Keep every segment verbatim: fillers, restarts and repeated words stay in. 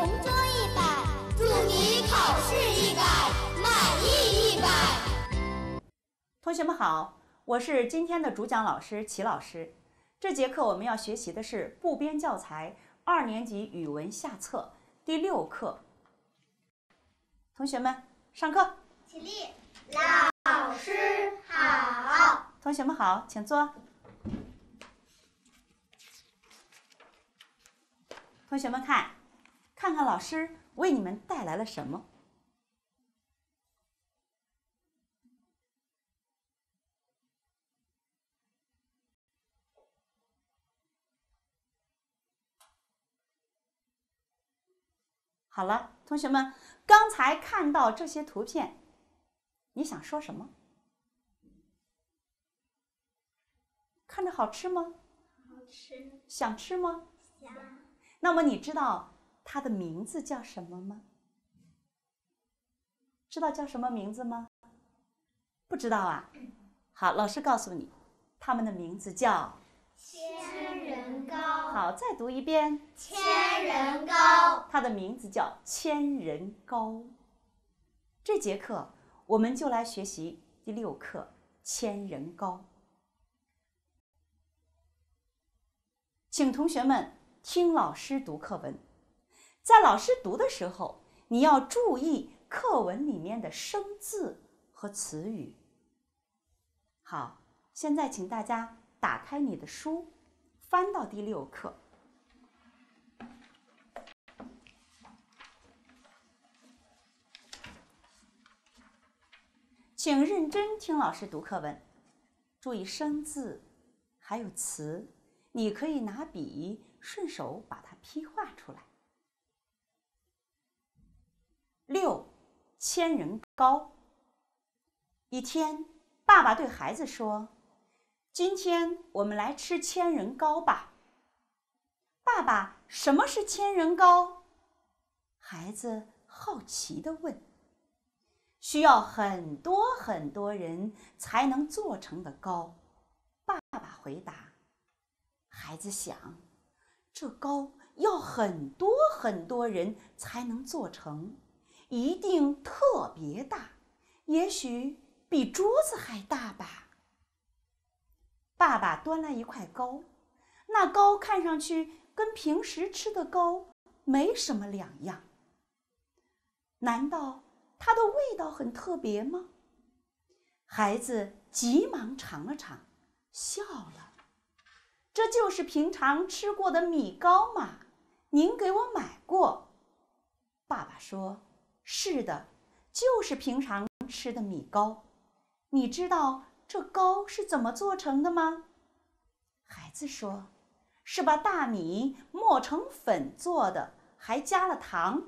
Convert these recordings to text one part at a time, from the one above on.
同桌一百，祝你考试一百，满意一百。 同学们好，我是今天的主讲老师齐老师。这节课我们要学习的是部编教材二年级语文下册第六课。同学们，上课。 起立。老师好。 同学们好，请坐。同学们看，看看老师为你们带来了什么？好了，同学们，刚才看到这些图片，你想说什么？看着好吃吗？ 好吃。 想吃吗？ 想。 那么你知道它的名字叫什么吗？知道叫什么名字吗？不知道啊。好，老师告诉你，它们的名字叫千人糕。 好，再读一遍。 千人糕。 它的名字叫千人糕。这节课我们就来学习第六课千人糕。请同学们听老师读课文，在老师读的时候，你要注意课文里面的生字和词语。好，现在请大家打开你的书，翻到第六课。请认真听老师读课文，注意生字，还有词，你可以拿笔顺手把它批画出来。六，千人糕。一天，爸爸对孩子说：“今天我们来吃千人糕吧。”爸爸，什么是千人糕？孩子好奇地问。需要很多很多人才能做成的糕。爸爸回答。孩子想，这糕要很多很多人才能做成，一定特别大，也许比桌子还大吧。爸爸端来一块糕，那糕看上去跟平时吃的糕没什么两样。难道它的味道很特别吗？孩子急忙尝了尝，笑了。这就是平常吃过的米糕嘛，您给我买过。爸爸说，是的，就是平常吃的米糕。你知道这糕是怎么做成的吗？孩子说，是把大米磨成粉做的，还加了糖。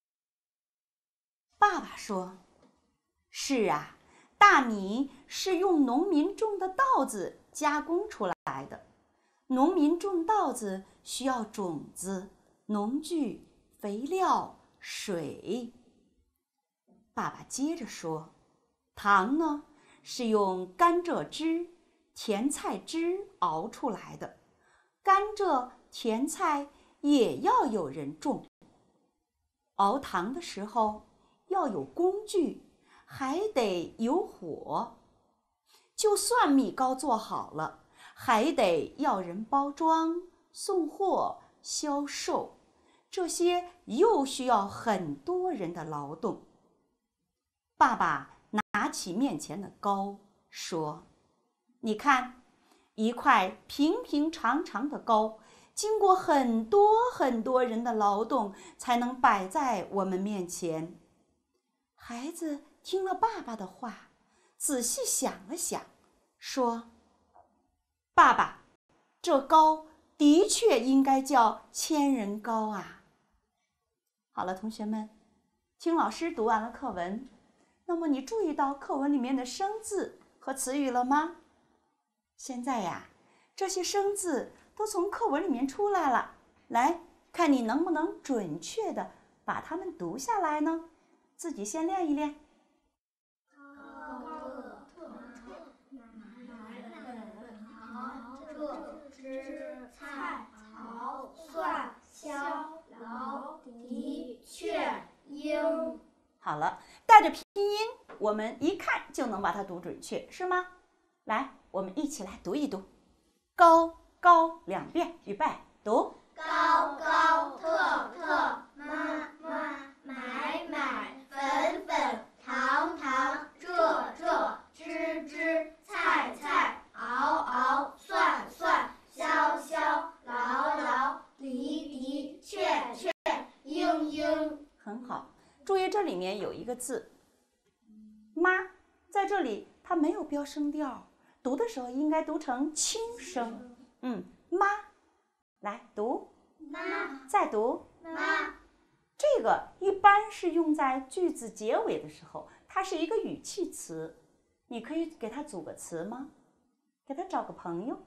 爸爸说，是啊，大米是用农民种的稻子加工出来的。农民种稻子需要种子、农具、肥料、水。爸爸接着说，糖呢，是用甘蔗汁、甜菜汁熬出来的。甘蔗、甜菜也要有人种。熬糖的时候要有工具，还得有火。就算米糕做好了，还得要人包装、送货、销售，这些又需要很多人的劳动。爸爸拿起面前的糕，说：“你看，一块平平常常的糕，经过很多很多人的劳动，才能摆在我们面前。”孩子听了爸爸的话，仔细想了想，说：“爸爸，这糕的确应该叫千人糕啊。”好了，同学们，听老师读完了课文，那么你注意到课文里面的生字和词语了吗？现在呀，这些生字都从课文里面出来了，来看你能不能准确的把它们读下来呢？自己先练一练。 知菜、草、蒜、椒、劳、荻、 好了，带着拼音，我们一看就能把它读准确，是吗？来，我们一起来读一读。高高两遍，预备，读。 高高特特，妈妈买买，粉粉糖糖，这这枝枝，菜菜，熬熬，算算，消消，劳劳，离离，却却，嘤嘤。 很好，注意这里面有一个字“妈”，在这里它没有标声调，读的时候应该读成轻声。嗯，妈，来读。 妈， 再读。 妈。 这个一般是用在句子结尾的时候，它是一个语气词，你可以给它组个词吗？给它找个朋友。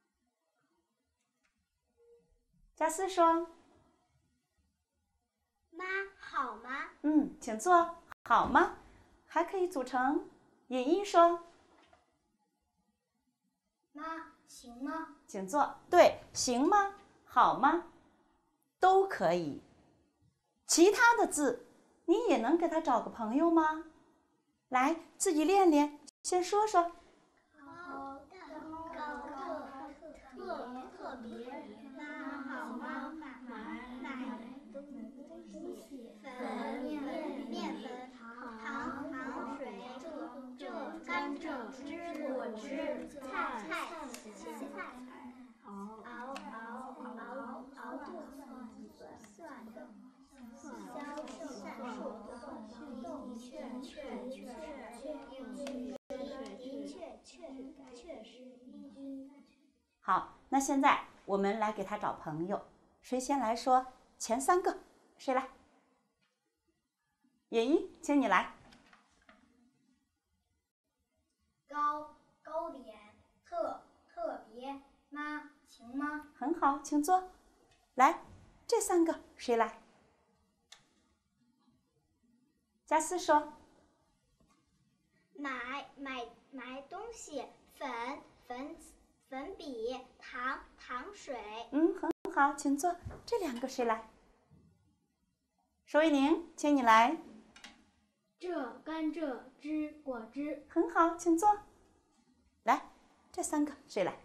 贾思说：“ 妈，好吗？” 嗯，请坐。好吗？还可以组成。尹一说：“ 妈，行吗？” 请坐。对，行吗？好吗？都可以。其他的字，你也能给他找个朋友吗？来，自己练练，先说说。 高高特特特别，妈好吗？买买东西，粉面面粉糖糖水，这这甘蔗汁果汁，菜菜芹菜，熬熬熬熬熬剁蒜蒜的。销售算数，动确确确确确确确确实。 好，那现在我们来给他找朋友，谁先来说前三个？谁来？野一，请你来。 高高点，特特别，妈，行吗？ 很好，请坐。来，这三个谁来？贾思说：“ 买买买东西，粉粉粉笔，糖糖水。” 嗯，很好，请坐。这两个谁来？手一宁，请你来。 这甘蔗汁果汁。 很好，请坐。来，这三个谁来？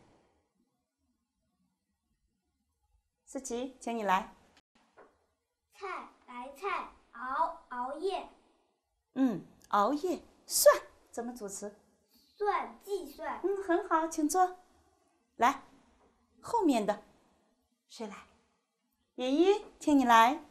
思琪，请你来。 菜白菜，熬熬夜。 嗯，熬夜。算怎么组词？ 算计算。 嗯，很好，请坐。来，后面的谁来？野一，请你来。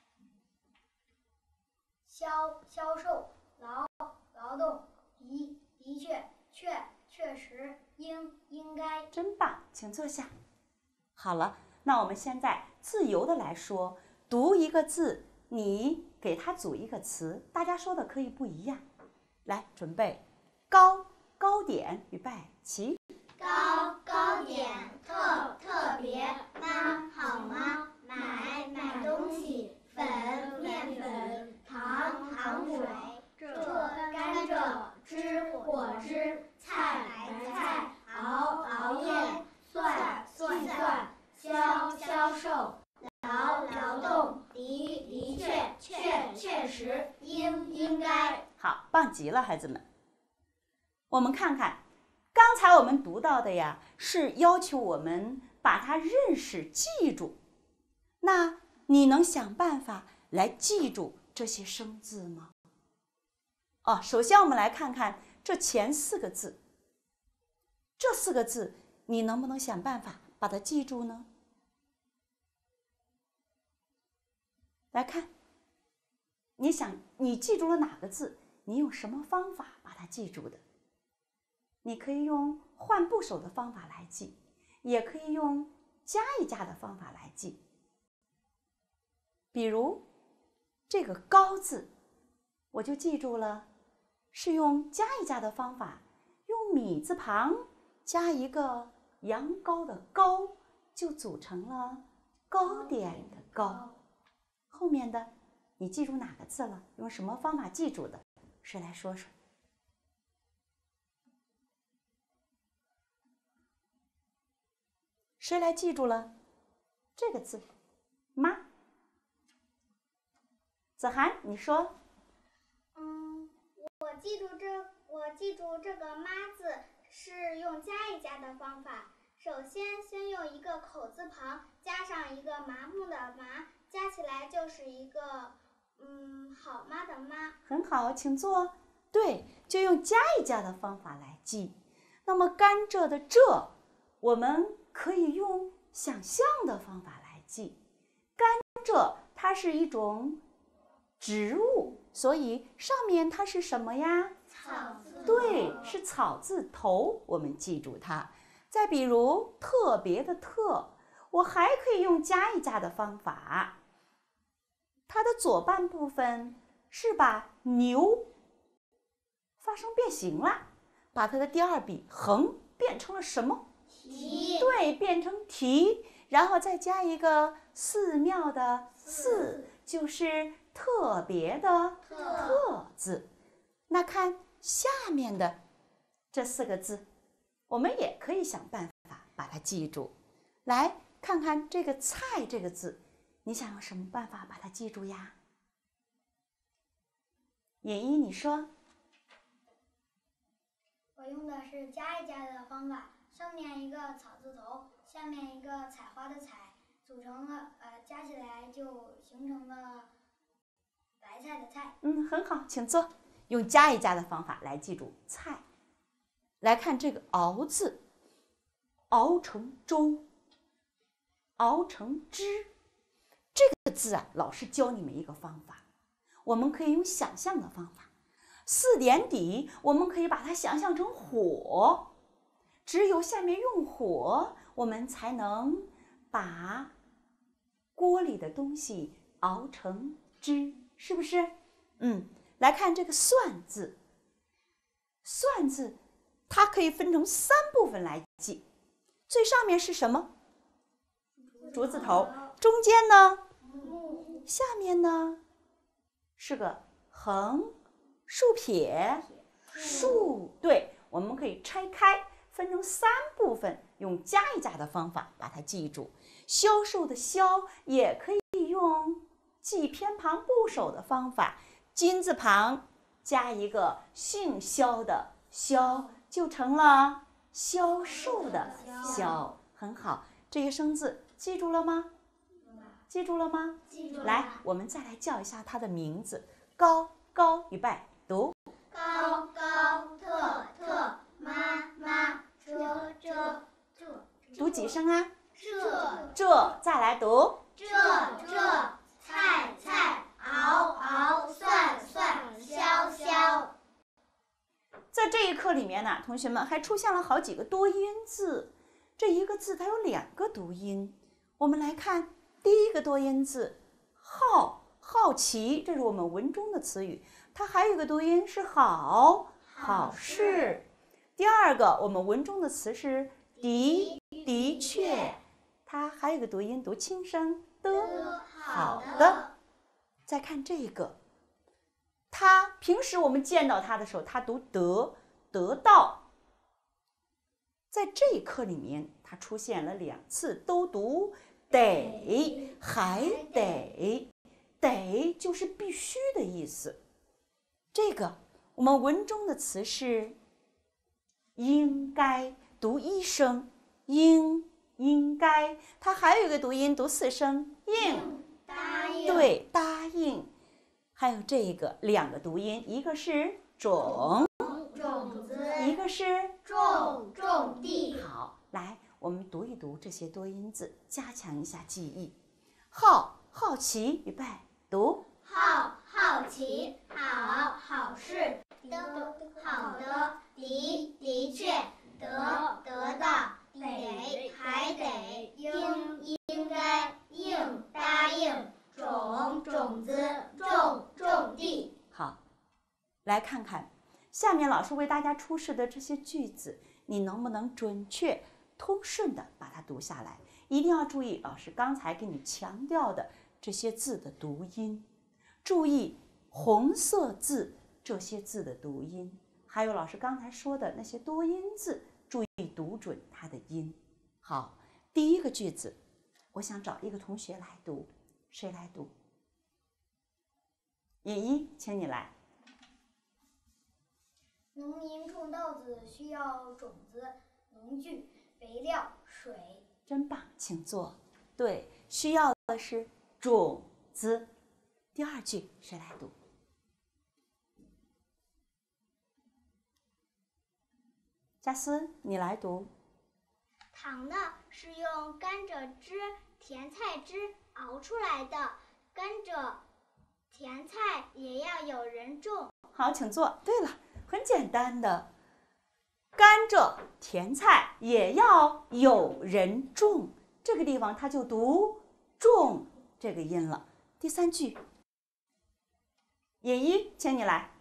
销销售，劳劳动，的的确确确实，应应该。 真棒，请坐下。好了，那我们现在自由的来说，读一个字，你给它组一个词，大家说的可以不一样。来，准备，高高点，预备，起。 高高点，特特别，妈好吗？买买东西，粉面粉，糖糖水，这甘蔗汁果汁，菜白菜，熬熬夜，算算算，销销售，劳劳动，的的确确确实，应应该。 好，棒极了，孩子们。我们看看，刚才我们读到的呀，是要求我们把它认识、记住。那你能想办法来记住这些生字吗？哦，首先我们来看看这前四个字。这四个字，你能不能想办法把它记住呢？来看，你想你记住了哪个字？你用什么方法把它记住的？你可以用换部首的方法来记，也可以用加一加的方法来记。比如这个高字，我就记住了，是用加一加的方法，用米字旁加一个羊羔的羔，就组成了糕点的糕。后面的你记住哪个字了？用什么方法记住的？谁来说说？谁来记住了这个字？妈。子涵，你说。 记住这，我记住这个“妈”字是用加一加的方法。首先，先用一个口字旁加上一个麻木的“麻”，加起来就是一个嗯好妈的“妈”。 很好，请坐。对，就用加一加的方法来记。那么甘蔗的“蔗”，我们可以用想象的方法来记。甘蔗它是一种植物，所以上面它是什么呀？ 草字。 对，是草字头，我们记住它。再比如特别的“特”，我还可以用加一加的方法。它的左半部分是把牛发生变形了，把它的第二笔横变成了什么？ 蹄。 对，变成蹄，然后再加一个寺庙的“寺”，就是特别的“特”字。那看下面的这四个字，我们也可以想办法把它记住。来看看这个“菜”这个字，你想用什么办法把它记住呀？演一，你说。 我用的是加一加的方法，上面一个草字头，下面一个采花的采，组成了呃，加起来就形成了白菜的菜。 嗯，很好，请坐。用加一加的方法来记住菜。来看这个“熬”字，熬成粥，熬成汁。这个字啊，老师教你们一个方法，我们可以用想象的方法。四点底，我们可以把它想象成火，只有下面用火，我们才能把锅里的东西熬成汁，是不是？嗯，来看这个“蒜”字，“蒜”字它可以分成三部分来记。最上面是什么？竹字头。中间呢？下面呢？是个横竖撇竖。对，我们可以拆开，分成三部分，用加一加的方法把它记住。销售的“销”也可以用记偏旁部首的方法，金字旁加一个姓肖的“肖”，就成了销售的“销”。很好，这些生字记住了吗？记住了吗？ 记住了。 来，我们再来叫一下它的名字。高高，预备，读。 高高特特妈妈遮遮这。 读几声啊？ 这这，再来读。 这这菜菜熬熬蒜蒜削削。 在这一课里面呢，同学们还出现了好几个多音字。这一个字它有两个读音。我们来看第一个多音字“好”，好奇，这是我们文中的词语，它还有一个读音是“好”，好事。第二个我们文中的词是“的”，的确，它还有一个读音读轻声的，好的。再看这个，它平时我们见到它的时候，它读得，得到。在这一课里面，它出现了两次，都读得，还得，得就是必须的意思。这个我们文中的词是应该，读一声，应，应该，它还有一个读音读四声，应， 答应。 对，答应。还有这个两个读音，一个是种， 种子。 一个是种种地。 好，来，我们读一读这些多音字，加强一下记忆。好，好奇，预备，读。 好，好奇，好，好事，得，好的，的，的确，得，得到，得，还得，应，应该，应，答应，种，种子，种，种地。 好，来看看下面老师为大家出示的这些句子，你能不能准确、通顺的把它读下来？一定要注意老师刚才给你强调的这些字的读音，注意红色字这些字的读音，还有老师刚才说的那些多音字，注意读准它的音。好，第一个句子，我想找一个同学来读，谁来读？尹一，请你来。 农民种稻子需要种子、农具、肥料、水。 真棒，请坐。对，需要的是种子。第二句谁来读？佳思，你来读。 糖呢是用甘蔗汁、甜菜汁熬出来的，甘蔗、甜菜也要有人种。 好，请坐。对了，很简单的，甘蔗、甜菜也要有人种。这个地方它就读种这个音了。第三句，尹一，请你来。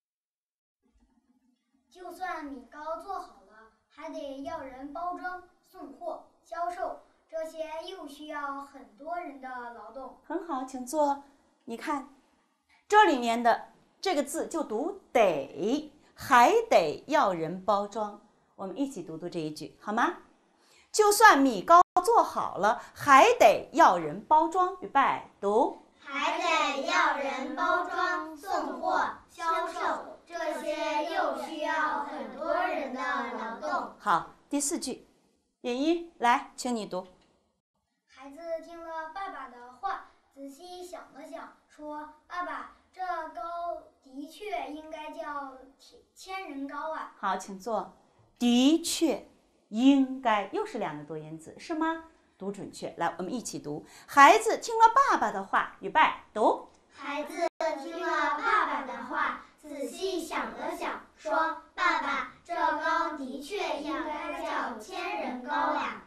就算米糕做好了，还得要人包装、送货、销售，这些又需要很多人的劳动。 很好，请坐。你看，这里面的这个字就读得，还得要人包装。我们一起读读这一句，好吗？就算米糕做好了，还得要人包装。预备，读。 还得要人包装、送货、销售，这些又需要很多人的劳动。 好，第四句，尹一，来，请你读。 孩子听了爸爸的话，仔细想了想，说：“爸爸，这糕的确应该叫千人糕啊。” 好，请坐。的确，应该，又是两个多音字，是吗？读准确。来，我们一起读。孩子听了爸爸的话，预备，读。 孩子听了爸爸的话，仔细想了想，说：“爸爸，这糕的确应该叫千人糕呀。”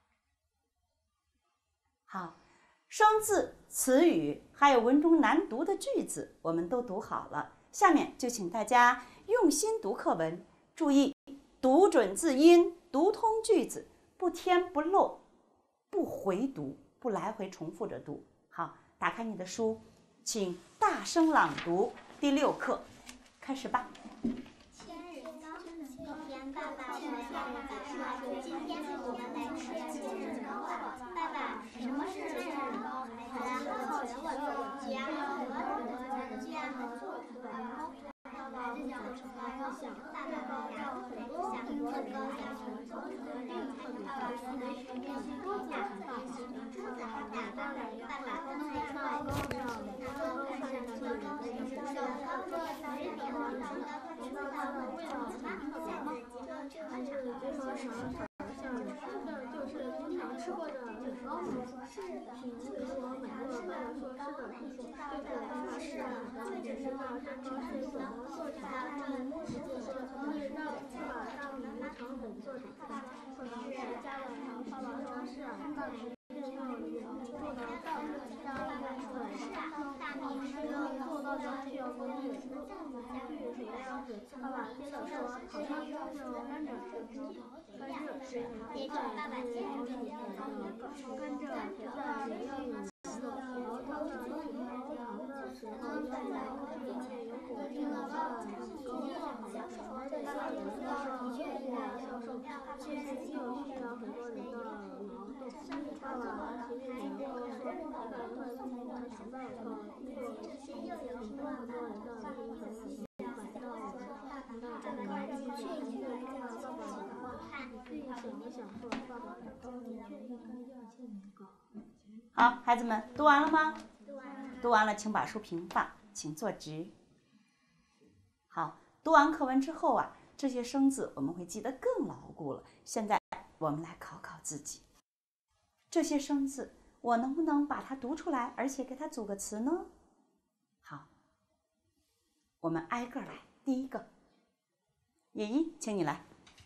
好，生字、词语还有文中难读的句子，我们都读好了。下面就请大家用心读课文，注意读准字音，读通句子，不添不漏，不回读，不来回重复着读。好，打开你的书，请大声朗读第六课，开始吧。 千人糕，一天爸爸和大人早上说：“今天我们来吃千人糕吧。”爸爸，什么是千人糕？好呀，好呀，我有家和和家和做出来糕。孩子讲出来糕，想大糕叫很多想很多糕想很多人。爸爸说的是面皮多大，面皮珠子好大。爸爸爸爸刚才说糕叫那糕看上去高兴是高高高高人面高高高快知道了为什么吗？下次节目这个是经常尝像就是经常吃过的雪糕吗？是的。是说每个爸爸说是的，对对对，是的。最只知道这糕是怎么做出来的，实际是可以让爸爸让你尝粉做点菜，或者是加了糖，爸爸说是啊，大米是用人做的稻子加了粉，是啊，大米是用做到的需要工艺，加绿水样子。爸爸接着说，好像是用甘蔗汁。甘蔗是别叫爸爸接着说，甘蔗甜在也要有人的熬汤的时候，熬的时候要在面前有果汁的高销售，这些人的的确是销售，确实又需要很多人的劳动。爸爸其实经过说，一个人会从想到一个做这些又有很多很多人的拼成了买到了，这个的确应该叫爸爸的话，可以想一想说爸爸的高应该要千人糕。 好，孩子们读完了吗？ 读完了。 读完了，请把书平放，请坐直。好，读完课文之后啊，这些生字我们会记得更牢固了。现在我们来考考自己，这些生字我能不能把它读出来，而且给它组个词呢？好，我们挨个来。第一个，尹一，请你来。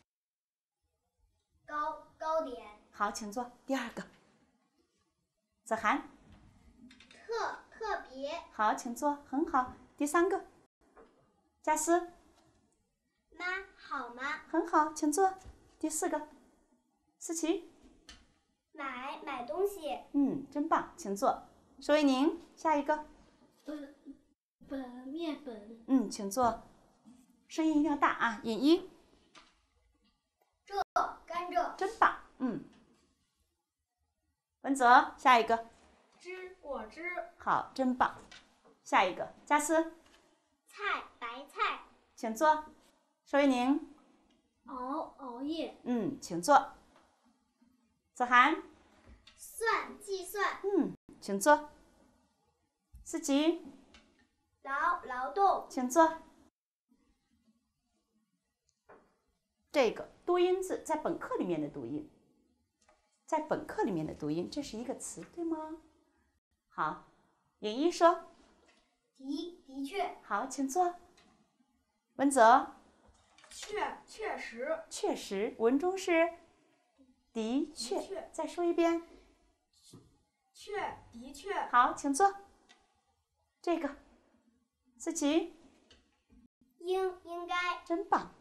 糕糕点。 好，请坐。第二个，子涵。 特特别。 好，请坐，很好。第三个，佳思。 妈，好吗？ 很好，请坐。第四个，思琪。 买买东西。 嗯，真棒，请坐。舒维宁，下一个。 本本面粉。 嗯，请坐。声音一定要大啊！尹一。 这甘蔗。 真棒，嗯。文泽，下一个。 汁果汁。 好，真棒。下一个，佳思。 菜白菜。 请坐。 邵维宁。 熬熬夜。 嗯，请坐。子涵。 算计算。 嗯，请坐。思琪。 劳劳动。 请坐。这个多音字在本课里面的读音，在本课里面的读音，这是一个词，对吗？好，颖一说。 的的确。 好，请坐。文泽。 确确实。 确实，文中是的确。 的确。 再说一遍。 确的确。 好，请坐。这个，思琪。 应应该。 真棒。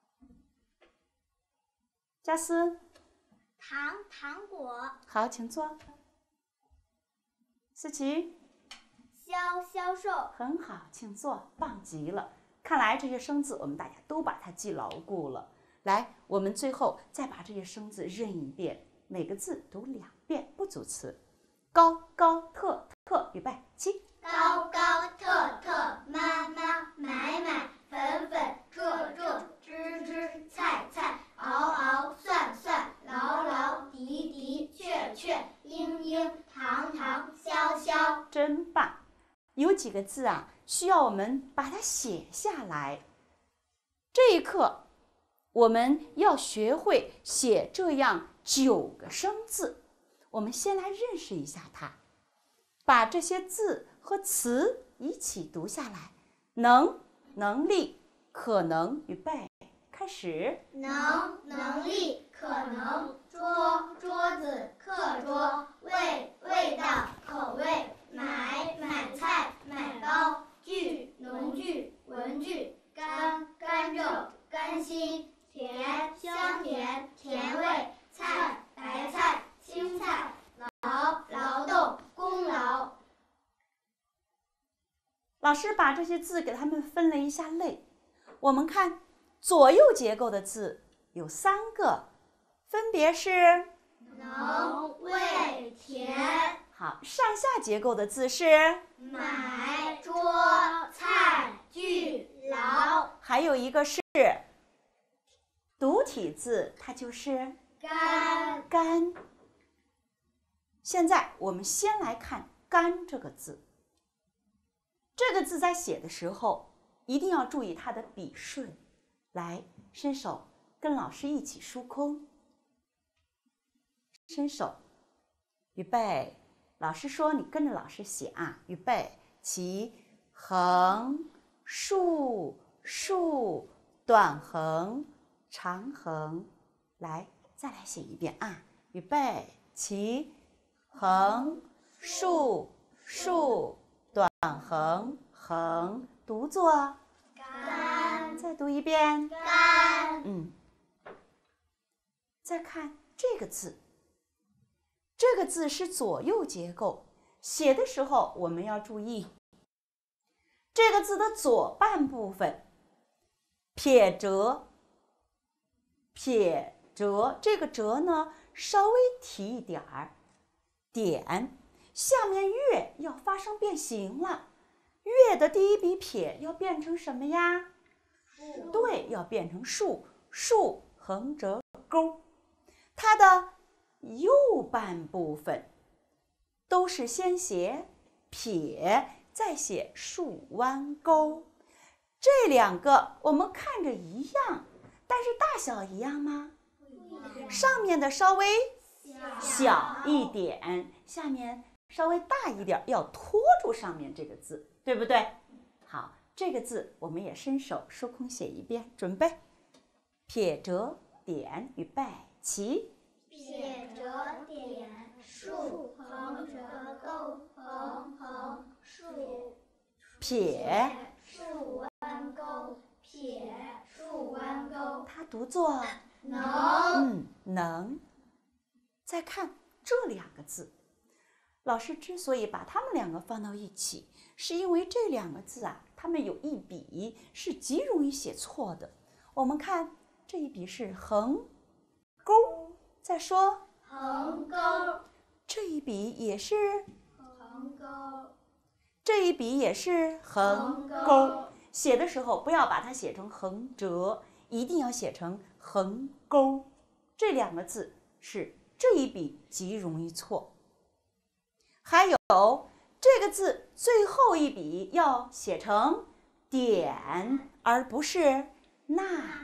佳思。 糖糖果。 好，请坐。思琪。 销销售。 很好，请坐，棒极了。看来这些生字我们大家都把它记牢固了。来，我们最后再把这些生字认一遍，每个字读两遍，不组词。高高特特，预备起。 高高特特，妈妈买买，粉粉这这，枝枝菜菜，熬熬算算，劳劳的的，确确，应应，堂堂，萧萧。 真棒！有几个字啊，需要我们把它写下来。这一课我们要学会写这样九个生字。我们先来认识一下它，把这些字和词一起读下来。能、能力、可能，预备，开始。 能、能力、可能、桌、桌子、课桌、味、味道、口味、买、买菜、买包、具、农具、文具、甘、甘蔗、甘心、甜、香甜、甜味、菜、白菜、青菜、劳、劳动、功劳。 老师把这些字给他们分了一下类。我们看左右结构的字有三个，分别是能、味、甜。 好，上下结构的字是买、桌、菜、具、劳。 还有一个是独体字，它就是甘。 甘。现在我们先来看甘这个字。这个字在写的时候一定要注意它的笔顺。来，伸手跟老师一起梳空。伸手，预备。老师说你跟着老师写啊，预备起。横、竖、竖、短横、长横。来，再来写一遍啊，预备起。横、竖、竖、短横、横，读作甘。 再读一遍甘。 嗯。再看这个字，这个字是左右结构，写的时候我们要注意，这个字的左半部分撇折，撇折，这个折呢稍微提一点儿，点，下面月要发生变形了，月的第一笔撇要变成什么呀？对，要变成竖，竖横折钩。它的右半部分都是先写撇，再写竖弯钩。这两个我们看着一样，但是大小一样吗？上面的稍微小一点，下面稍微大一点，要托住上面这个字，对不对？好，这个字我们也伸手梳空写一遍，准备，撇折点，预备起。 撇折点，竖横折钩，横横竖撇竖弯钩，撇竖弯钩。 它读作能。 嗯，能。再看这两个字，老师之所以把它们两个放到一起，是因为这两个字啊，它们有一笔是极容易写错的。我们看这一笔是横钩，再说横钩， 这一笔也是横钩， 这一笔也是横横钩。 钩写的时候不要把它写成横折， 一定要写成横钩，这两个字是这一笔极容易错。还有这个字最后一笔要写成点，而不是捺。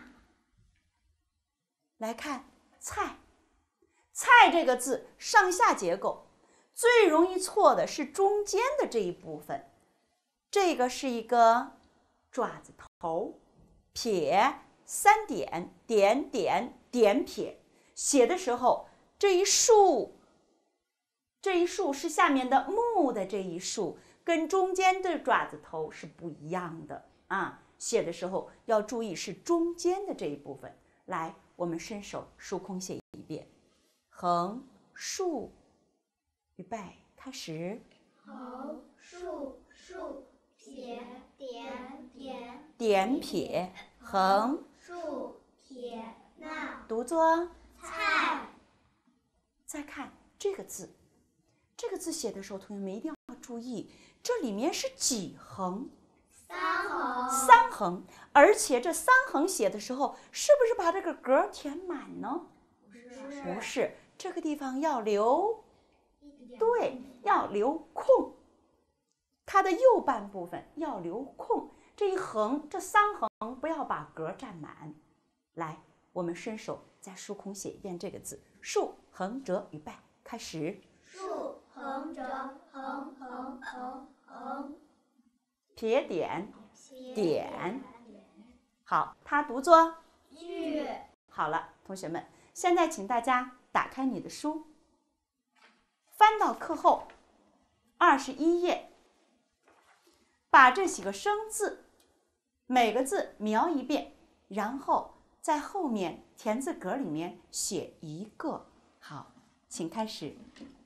来看菜，菜这个字上下结构最容易错的是中间的这一部分，这个是一个爪子头，撇三点，点点点撇，写的时候这一竖，这一竖是下面的木的这一竖，跟中间的爪子头是不一样的啊。写的时候要注意是中间的这一部分。来，我们伸手竖空写一遍，横竖，预备，开始。 横竖竖撇点点点撇横竖撇捺。 读作菜。 再看这个字，这个字写的时候，同学们一定要注意，这里面是几横？ 三横。 三横，而且这三横写的时候，是不是把这个格填满呢？ 不是。 不是，这个地方要留，对，要留空。它的右半部分要留空，这一横，这三横不要把格占满。来，我们伸手再竖空写一遍这个字，竖横折，预备，开始。 竖横折，横横横横。 撇点点，好，它读作句。 好了，同学们，现在请大家打开你的书，翻到课后二十一页，把这几个生字每个字描一遍，然后在后面田字格里面写一个。好，请开始。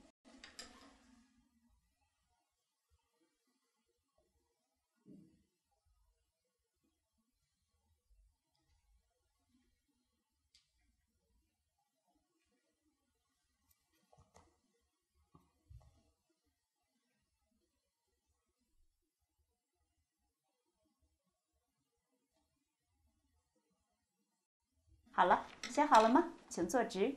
好了，写好了吗？请坐直。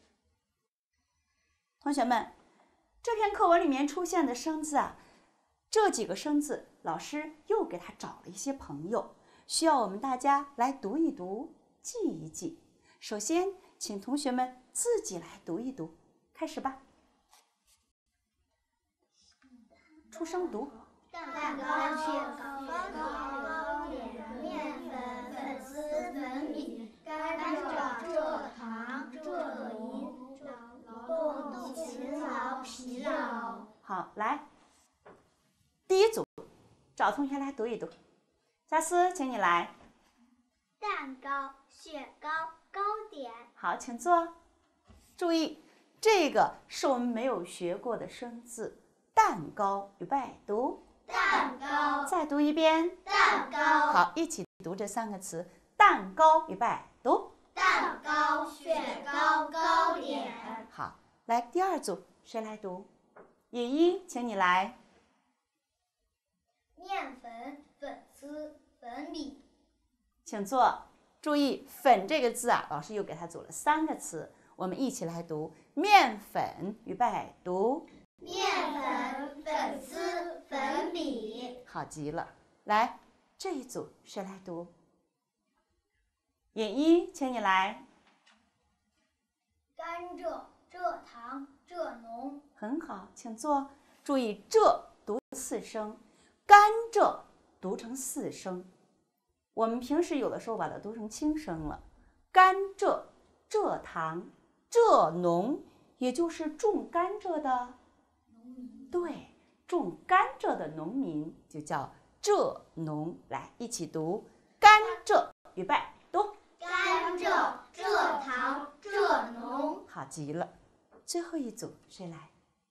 同学们，这篇课文里面出现的生字啊，这几个生字，老师又给他找了一些朋友，需要我们大家来读一读，记一记。首先，请同学们自己来读一读，开始吧。出声读。 蛋糕、雪糕、糕点、面粉、粉丝、粉米、甘蔗、蔗糖、蔗泥、劳动、勤劳、疲劳。 好，来，第一组，找同学来读一读。佳思，请你来。 蛋糕、雪糕、糕点。 好，请坐。注意，这个是我们没有学过的生字，蛋糕，预备，读。 蛋糕。 再读一遍。 蛋糕。 好，一起读这三个词。蛋糕，预备，读。 蛋糕、雪糕、糕点。 好，来第二组，谁来读？尹一，请你来。 面粉、粉丝、粉米。 请坐。注意，粉这个字啊，老师又给它组了三个词，我们一起来读。面粉，预备，读。 面粉、粉丝、粉米。 好极了，来这一组谁来读？尹一，请你来。 甘蔗、蔗糖、蔗浓。 很好，请坐。注意，蔗读四声，甘蔗读成四声。我们平时有的时候把它读成轻声了。甘蔗、蔗糖、蔗农，也就是种甘蔗的。对，种甘蔗的农民就叫蔗农。来，一起读甘蔗，预备，读。 甘蔗、蔗糖、蔗农。 好极了。最后一组谁来？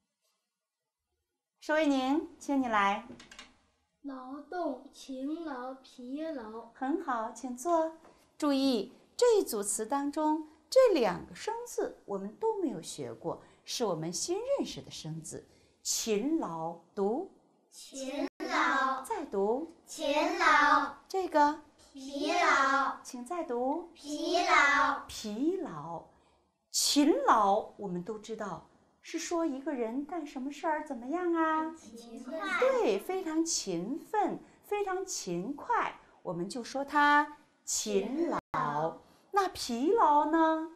石卫宁，请你来。 劳动、勤劳、疲劳。 很好，请坐。注意，这一组词当中，这两个生字我们都没有学过，是我们新认识的生字。勤劳，读。 勤劳。 再读。 勤劳。 这个疲劳， 请再读。 疲劳， 疲劳。勤劳，我们都知道是说一个人干什么事儿怎么样啊？ 勤快， 对，非常勤奋，非常勤快，我们就说他勤劳。那疲劳呢？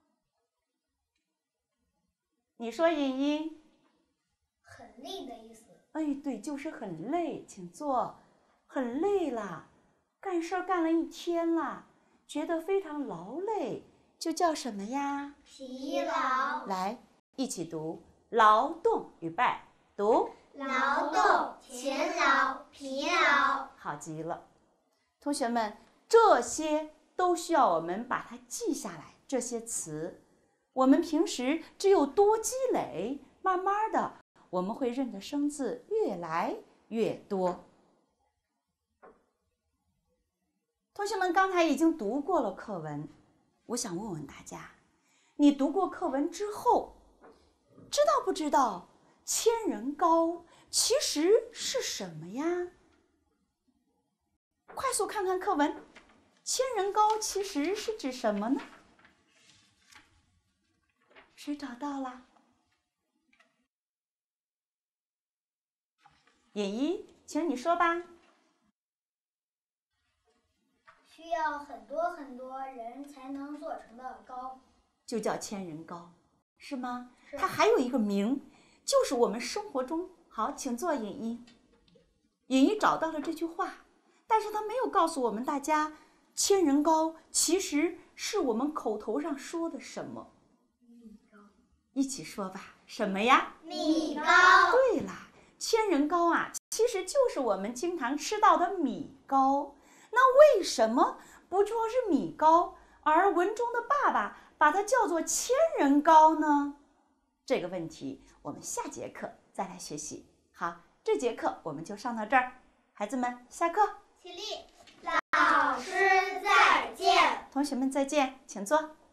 你说莹莹。 很累的意思。 哎，对，就是很累，请坐。很累啦，干事干了一天啦，觉得非常劳累，就叫什么呀？ 疲劳， 来，一起读。劳动，预备，读。 劳动，勤劳，疲劳。 好极了，同学们，这些都需要我们把它记下来。这些词，我们平时只有多积累，慢慢的，我们会认的生字越来越多。同学们刚才已经读过了课文，我想问问大家，你读过课文之后，知道不知道千人糕其实是什么呀？快速看看课文，千人糕其实是指什么呢？谁找到了？尹一，请你说吧。 需要很多很多人才能做成的糕， 就叫千人糕，是吗？ 是它还有一个名，就是我们生活中。好，请坐，尹一。尹一找到了这句话，但是他没有告诉我们大家，千人糕其实是我们口头上说的什么？ 米糕。 一起说吧，什么呀？ 米糕， 对啦，千人糕啊，其实就是我们经常吃到的米糕。那为什么不说是米糕，而文中的爸爸把它叫做千人糕呢？这个问题我们下节课再来学习。好，这节课我们就上到这儿，孩子们下课。 起立，老师再见。 同学们再见，请坐。